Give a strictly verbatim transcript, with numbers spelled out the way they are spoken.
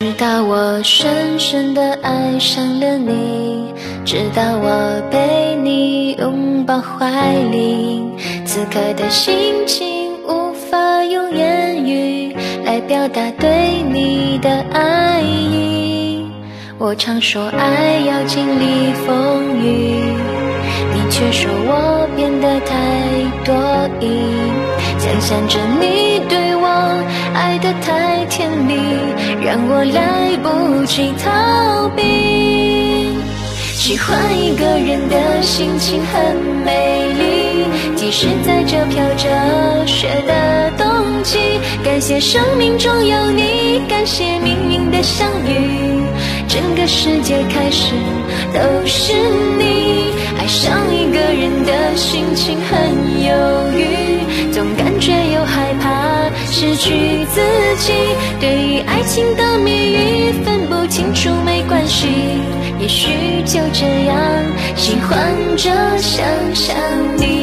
直到我深深地爱上了你，直到我被你拥抱怀里，此刻的心情无法用言语来表达对你的爱意。我常说爱要经历风雨，你却说我变得太多疑，想象着你对我爱得太甜蜜，让我来不及逃避。喜欢一个人的心情很美丽，即使在这飘着雪的冬季，感谢生命中有你，感谢命运的相遇，整个世界开始都是你。爱上一个人的心情很犹豫，总感觉又害怕失去自己，对于爱情的谜语分不清楚没关系，也许就这样喜欢着想象你。